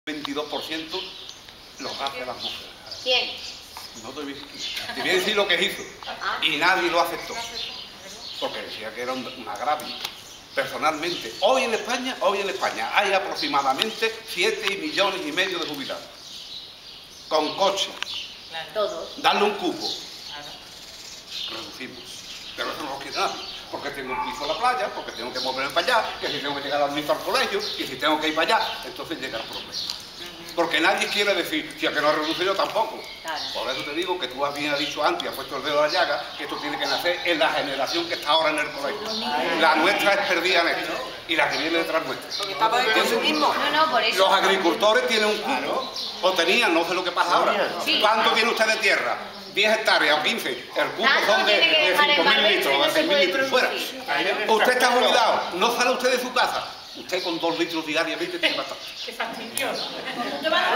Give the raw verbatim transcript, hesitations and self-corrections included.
veintidós por ciento los hace las mujeres. ¿Quién? No te voy, te voy a decir lo que hizo. Y nadie lo aceptó. Porque decía que era un, un agravio. Personalmente, hoy en España, hoy en España hay aproximadamente siete millones y medio de jubilados. Con coche. Todos. Darle un cupo. Reducimos. Pero eso no lo quiere nadie. Porque tengo un piso en la playa, porque tengo que moverme para allá, que si tengo que llegar al mismo al colegio, y si tengo que ir para allá, entonces llega el problema. Porque nadie quiere decir, si a que no reduce yo tampoco. Claro. Por eso te digo que tú habías dicho antes, has puesto el dedo a la llaga, que esto tiene que nacer en la generación que está ahora en el colegio. La nuestra es perdida en esto, y la que viene detrás nuestra. Porque estamos en el consumismo. No, no, por eso. Los agricultores tienen un cupo, o tenían, no sé lo que pasa ahora. Sí. ¿Cuánto tiene usted de tierra? diez hectáreas o quince. El cupo Tanto son de, tiene que de dejar en cinco mil barbecho y litros, no de se seis mil puede litros fuera. producir. Usted está jubilado, no sale usted de su casa. Usted con dos litros diariamente tiene bastante. Qué fastidioso.